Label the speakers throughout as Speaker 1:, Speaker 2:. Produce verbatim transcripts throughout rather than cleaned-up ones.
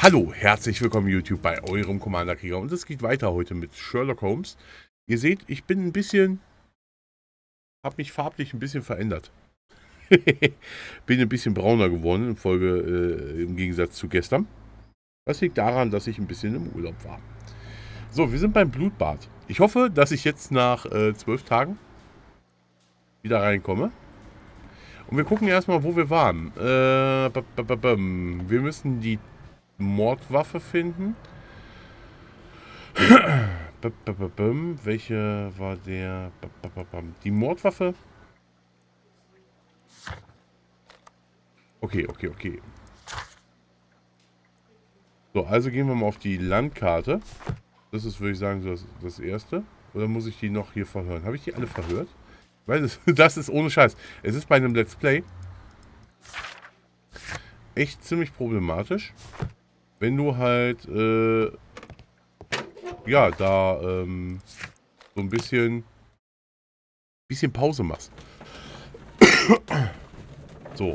Speaker 1: Hallo, herzlich willkommen YouTube bei eurem Commander Krieger und es geht weiter heute mit Sherlock Holmes. Ihr seht, ich bin ein bisschen, habe mich farblich ein bisschen verändert. Bin ein bisschen brauner geworden in Folge, äh, im Gegensatz zu gestern. Das liegt daran, dass ich ein bisschen im Urlaub war. So, wir sind beim Blutbad. Ich hoffe, dass ich jetzt nach äh, zwölf Tagen wieder reinkomme. Und wir gucken erstmal, wo wir waren. Äh, wir müssen die Mordwaffe finden. Welche war der? Die Mordwaffe? Okay, okay, okay. So, also gehen wir mal auf die Landkarte. Das ist, würde ich sagen, das, das erste. Oder muss ich die noch hier verhören? Habe ich die alle verhört? Weil das, das ist ohne Scheiß. Es ist bei einem Let's Play echt ziemlich problematisch, wenn du halt, äh, ja, da, ähm, so ein bisschen, bisschen Pause machst. So.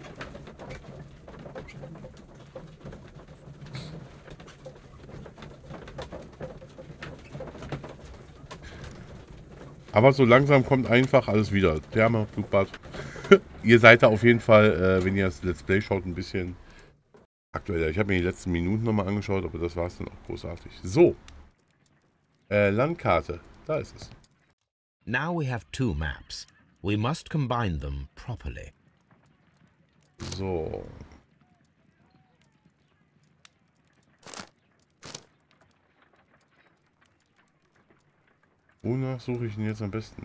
Speaker 1: Aber so langsam kommt einfach alles wieder. Therme, Blutbad. Ihr seid da auf jeden Fall, äh, wenn ihr das Let's Play schaut, ein bisschen aktueller. Ich habe mir die letzten Minuten nochmal angeschaut, aber das war es dann auch großartig. So. Äh, Landkarte. Da ist es.
Speaker 2: Now we have two maps. We must combine them properly.
Speaker 1: So. Wonach suche ich ihn jetzt am besten?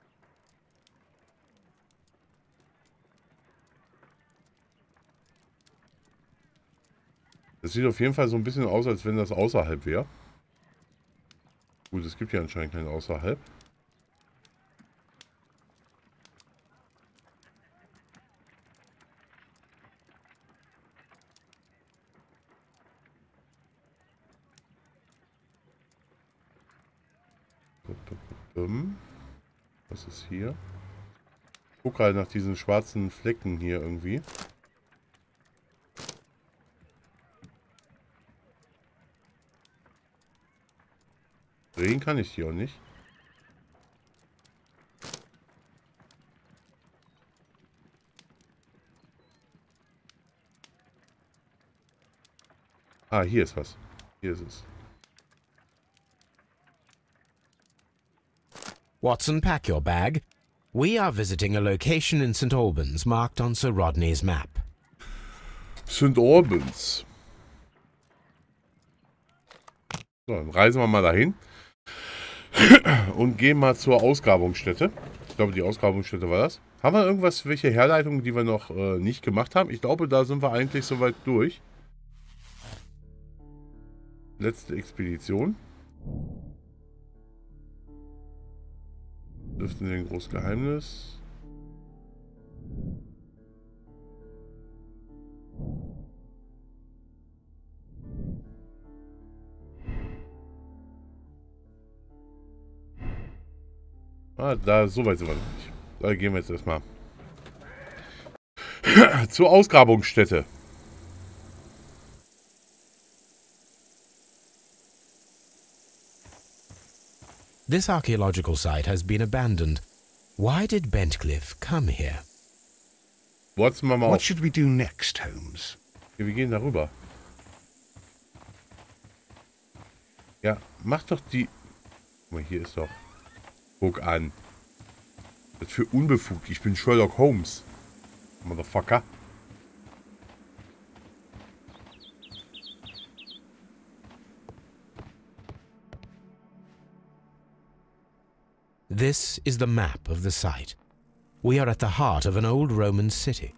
Speaker 1: Es sieht auf jeden Fall so ein bisschen aus, als wenn das außerhalb wäre. Gut, es gibt ja anscheinend keinen außerhalb. Was ist hier? Ich gucke halt nach diesen schwarzen Flecken hier irgendwie. Drehen kann ich die auch nicht. Ah, hier ist was. Hier ist es.
Speaker 2: Watson, pack your bag. We are visiting a location in Saint Albans marked on Sir Rodney's map.
Speaker 1: Saint Albans. So, dann reisen wir mal dahin. Und gehen mal zur Ausgrabungsstätte. Ich glaube, die Ausgrabungsstätte war das. Haben wir irgendwas, welche Herleitungen, die wir noch äh, nicht gemacht haben? Ich glaube, da sind wir eigentlich soweit durch. Letzte Expedition. Dürften wir ein großes Geheimnis. Ah, da, so weit sind wir noch nicht. Da gehen wir jetzt erstmal zur Ausgrabungsstätte.
Speaker 2: This archaeological site has been abandoned. Why did Bentcliffe come here?
Speaker 1: Warten wir mal
Speaker 3: What
Speaker 1: auf.
Speaker 3: should we do next, Holmes?
Speaker 1: Ja, wir gehen darüber. Ja, mach doch die... Guck mal, hier ist doch... Guck an. Das ist für unbefugt. Ich bin Sherlock Holmes. Motherfucker.
Speaker 2: This is the map of the site. We are at the heart of an old Roman city.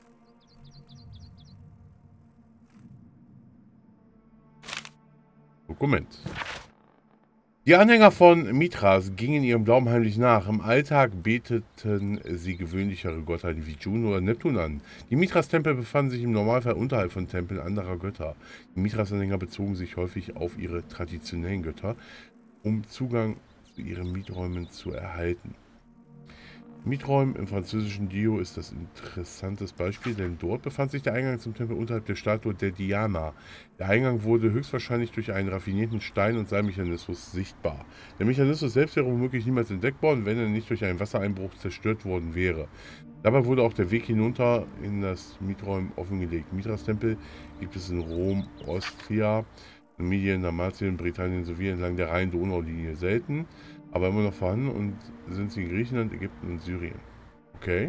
Speaker 1: Dokument. Die Anhänger von Mithras gingen ihrem Glauben heimlich nach. Im Alltag beteten sie gewöhnlichere Gottheiten wie Juno oder Neptun an. Die Mithras-Tempel befanden sich im Normalfall unterhalb von Tempeln anderer Götter. Die Mithras-Anhänger bezogen sich häufig auf ihre traditionellen Götter, um Zugang zu ihren Mieträumen zu erhalten. Mieträumen im französischen Dio ist das ein interessantes Beispiel, denn dort befand sich der Eingang zum Tempel unterhalb der Statue der Diana. Der Eingang wurde höchstwahrscheinlich durch einen raffinierten Stein- und Seilmechanismus sichtbar. Der Mechanismus selbst wäre womöglich niemals entdeckt worden, wenn er nicht durch einen Wassereinbruch zerstört worden wäre. Dabei wurde auch der Weg hinunter in das Mieträumen offengelegt. Mithras-Tempel gibt es in Rom, Ostria, Numidien, Dalmatien, Britannien sowie entlang der Rhein-Donau-Linie selten, aber immer noch vorhanden und sind sie in Griechenland, Ägypten und Syrien. Okay.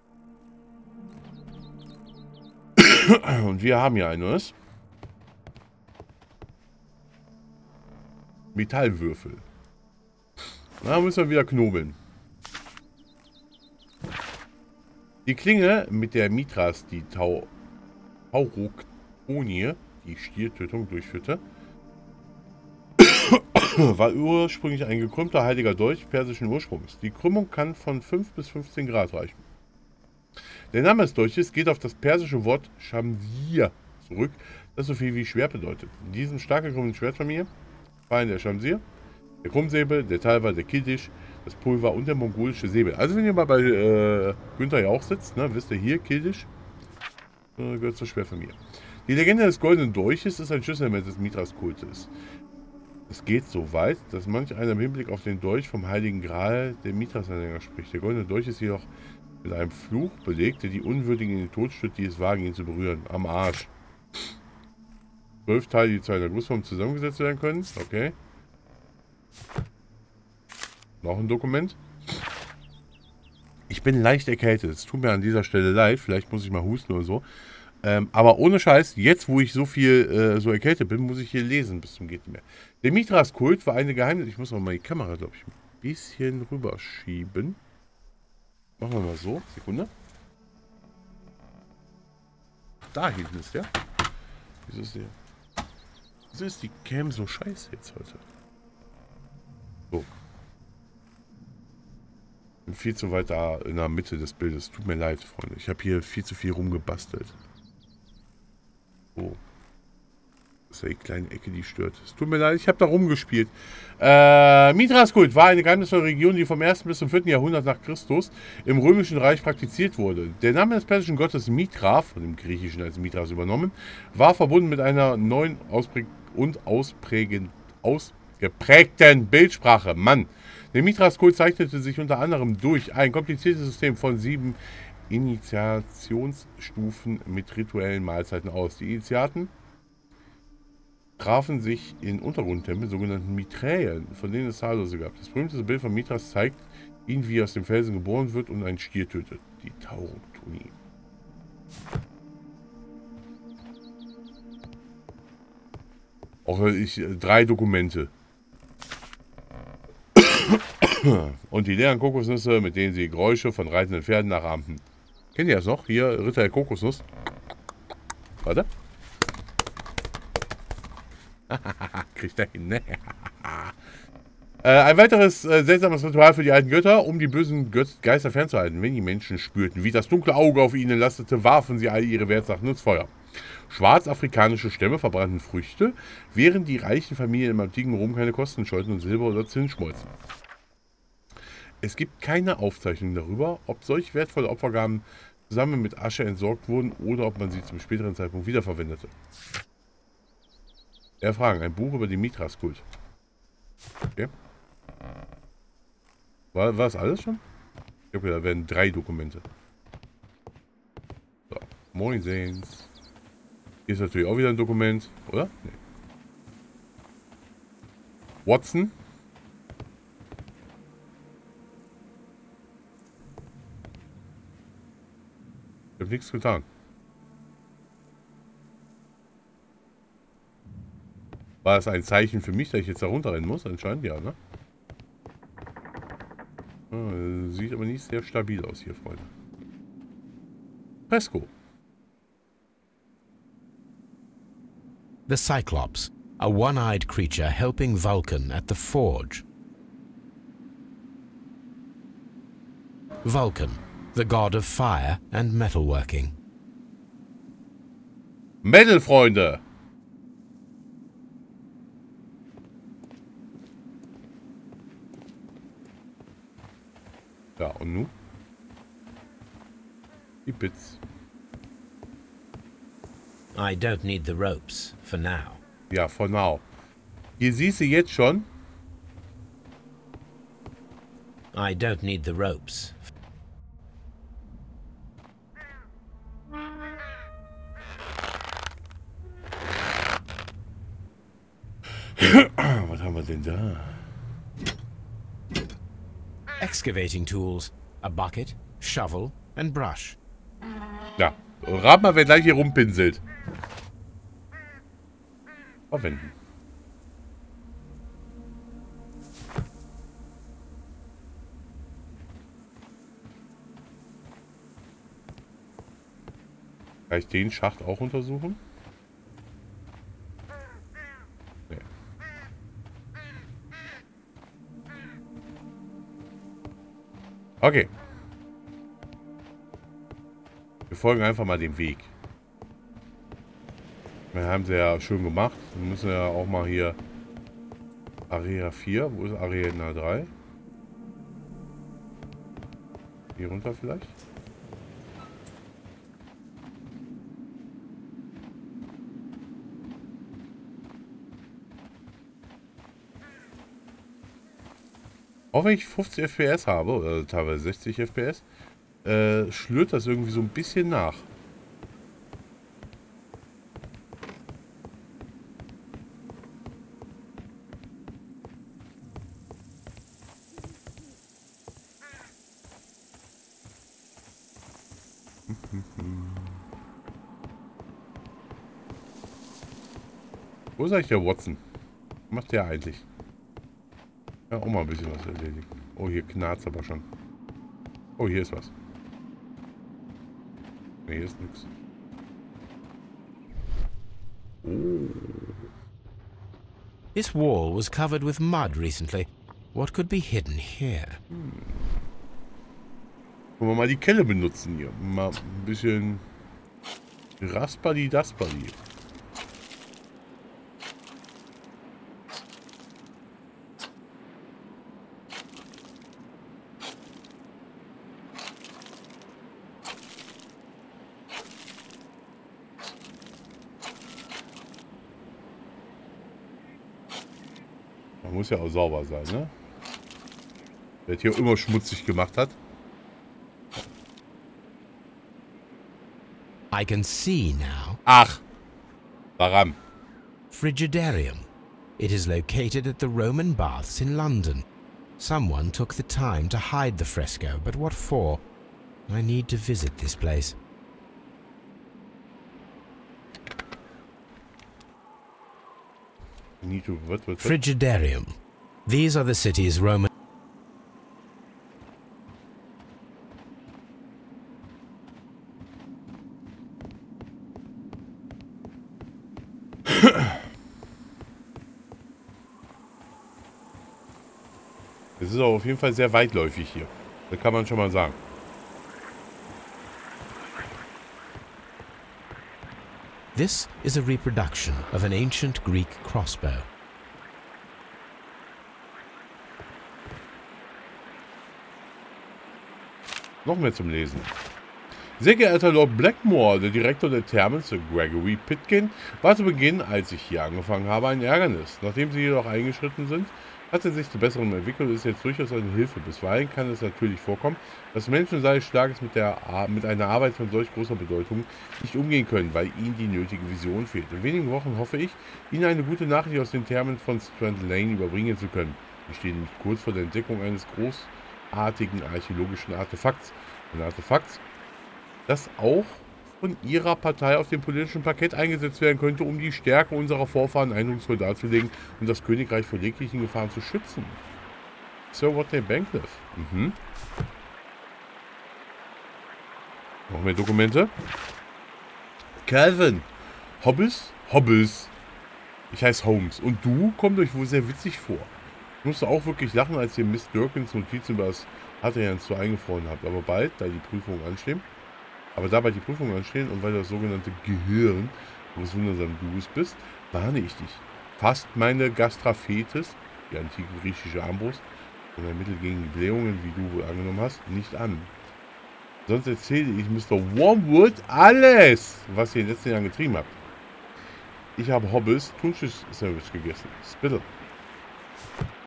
Speaker 1: Und wir haben hier eines. Metallwürfel. Da müssen wir wieder knobeln. Die Klinge, mit der Mithras die Tau Tauroktonie, die Stiertötung, durchführte, war ursprünglich ein gekrümmter heiliger Dolch persischen Ursprungs. Die Krümmung kann von fünf bis fünfzehn Grad reichen. Der Name des Dolches geht auf das persische Wort Shamsir zurück, das so viel wie Schwert bedeutet. In diesem stark gekrümmten Schwertfamilie fallen der Shamsir, der Krummsäbel, der Talwar, der Kiddisch, das Pulver und der mongolische Säbel. Also wenn ihr mal bei äh, Günther ja auch sitzt, ne, wisst ihr hier, Kiddisch äh, gehört zur Schwertfamilie. Die Legende des goldenen Dolches ist ein Schlüsselement des Mithras-Kultes. Es geht so weit, dass manch einer im Hinblick auf den Dolch vom Heiligen Gral der Mithras-Anhänger spricht. Der goldene Dolch ist jedoch mit einem Fluch belegt, der die Unwürdigen in den Tod stürzt, die es wagen, ihn zu berühren. Am Arsch. Zwölf Teile, die zu einer Gussform zusammengesetzt werden können. Okay. Noch ein Dokument. Ich bin leicht erkältet. Es tut mir an dieser Stelle leid. Vielleicht muss ich mal husten oder so. Ähm, aber ohne Scheiß, jetzt wo ich so viel äh, so erkältet bin, muss ich hier lesen bis zum geht nicht mehr. Der Mithras-Kult war eine Geheimnis. Ich muss auch mal die Kamera, glaube ich, ein bisschen rüberschieben. Machen wir mal so. Sekunde. Da hinten ist der. Wieso ist der? Wieso ist die Cam so scheiße jetzt heute? So. Bin viel zu weit da in der Mitte des Bildes. Tut mir leid, Freunde. Ich habe hier viel zu viel rumgebastelt. So. Das ist ja die kleine Ecke, die stört. Es tut mir leid, ich habe da rumgespielt. Äh, Mithras-Kult war eine geheimnisvolle Region, die vom ersten bis zum vierten Jahrhundert nach Christus im Römischen Reich praktiziert wurde. Der Name des persischen Gottes Mithra, von dem Griechischen als Mithras übernommen, war verbunden mit einer neuen Auspräg und ausprägend, ausgeprägten Bildsprache. Mann! Der Mithras-Kult zeichnete sich unter anderem durch ein kompliziertes System von sieben Initiationsstufen mit rituellen Mahlzeiten aus. Die Initiaten trafen sich in Untergrundtempeln, sogenannten Miträen, von denen es zahllose gab. Das berühmteste Bild von Mithras zeigt ihn, wie er aus dem Felsen geboren wird und einen Stier tötet. Die Tauroktonie. Auch ich, drei Dokumente. Und die leeren Kokosnüsse, mit denen sie Geräusche von reitenden Pferden nachahmten. Kennt ihr das noch? Hier, Ritter der Kokosnuss. Warte. Kriegt er hin, ne? äh, ein weiteres äh, seltsames Ritual für die alten Götter, um die bösen Gö Geister fernzuhalten. Wenn die Menschen spürten, wie das dunkle Auge auf ihnen lastete, warfen sie all ihre Wertsachen ins Feuer. Schwarzafrikanische Stämme verbrannten Früchte, während die reichen Familien im antiken Rom keine Kosten scheuten und Silber oder Zinn schmolzen. Es gibt keine Aufzeichnung darüber, ob solch wertvolle Opfergaben zusammen mit Asche entsorgt wurden oder ob man sie zum späteren Zeitpunkt wiederverwendete. Erfragen, ein Buch über den Mithras-Kult. Okay. War, war das alles schon? Ich glaube, da werden drei Dokumente. So, moin sehens. Hier ist natürlich auch wieder ein Dokument, oder? Nee. Watson. Ich habe nichts getan. War das ein Zeichen für mich, dass ich jetzt da runterrennen muss? Anscheinend ja, ne? Ah, sieht aber nicht sehr stabil aus hier, Freunde. Fresco.
Speaker 2: The Cyclops, a one-eyed creature helping Vulcan at the forge. Vulcan, the god of fire and metalworking.
Speaker 1: Metal, Freunde! Ja, und nun? Die Bits.
Speaker 2: I don't need the ropes for now.
Speaker 1: Ja, for now. Hier siehst du jetzt schon.
Speaker 2: I don't need the ropes.
Speaker 1: Was haben wir denn da?
Speaker 2: Excavating tools. A bucket, shovel and brush.
Speaker 1: Ja, rat mal, wer gleich hier rumpinselt. Verwenden. Kann ich den Schacht auch untersuchen? Nee. Okay. Wir folgen einfach mal dem Weg. Wir haben sie ja schön gemacht. Wir müssen ja auch mal hier Area vier. Wo ist Arena drei? Hier runter vielleicht? Auch wenn ich fünfzig F P S habe, oder teilweise sechzig F P S, äh, schlürt das irgendwie so ein bisschen nach. Wo ist eigentlich der Watson? Was macht der eigentlich? Ja, auch mal ein bisschen was erledigen. Oh, hier knarzt aber schon. Oh, hier ist was. Ne, hier ist nichts. Oh.
Speaker 2: This wall was covered with mud recently. What could be hidden here?
Speaker 1: Hm. Wollen wir mal die Kelle benutzen hier. Mal ein bisschen Raspali-Daspali. Muss ja auch sauber sein, ne? Wer hier immer schmutzig gemacht hat.
Speaker 2: I can see now.
Speaker 1: Ach, daran.
Speaker 2: Frigidarium. It is located at the Roman baths in London. Someone took the time to hide the fresco, but what for? I need to visit this place.
Speaker 1: Need to, what, what, what?
Speaker 2: Frigidarium. These are the city's Roman...
Speaker 1: Es ist auch auf jeden Fall sehr weitläufig hier. Das kann man schon mal sagen.
Speaker 2: This is a reproduction of an ancient Greek crossbow.
Speaker 1: Noch mehr zum Lesen. Sehr geehrter Lord Blackmore, der Direktor der Thermen, Sir Gregory Pitkin, war zu Beginn, als ich hier angefangen habe, ein Ärgernis. Nachdem Sie jedoch eingeschritten sind, hat er sich zu Besserem entwickelt und ist jetzt durchaus eine Hilfe. Bisweilen kann es natürlich vorkommen, dass Menschen seines Schlages mit, der, mit einer Arbeit von solch großer Bedeutung nicht umgehen können, weil ihnen die nötige Vision fehlt. In wenigen Wochen hoffe ich, Ihnen eine gute Nachricht aus den Thermen von Strand Lane überbringen zu können. Wir stehen nämlich kurz vor der Entdeckung eines großartigen archäologischen Artefakts. Ein Artefakt, das auch von Ihrer Partei auf dem politischen Parkett eingesetzt werden könnte, um die Stärke unserer Vorfahren eindrucksvoll darzulegen und das Königreich vor jeglichen Gefahren zu schützen. Sir Watney Bancliffe. Mhm. Noch mehr Dokumente. Calvin. Hobbes? Hobbes. Ich heiße Holmes. Und du? Kommt euch wohl sehr witzig vor. Ich musste auch wirklich lachen, als ihr Miss Durkins Notizen über das Hadrians so eingefroren habt. Aber bald, da die Prüfungen anstehen, aber dabei die Prüfungen anstehen und weil das sogenannte Gehirn, wo's wundersam du es bist, warne ich dich. Fasst meine Gastraphetes, die antike griechische Armbrust, und ein Mittel gegen die Blähungen, wie du wohl angenommen hast, nicht an. Sonst erzähle ich Mister Wormwood alles, was ihr in den letzten Jahren getrieben habt. Ich habe Hobbes Thunfisch-Sandwich gegessen. Spittle.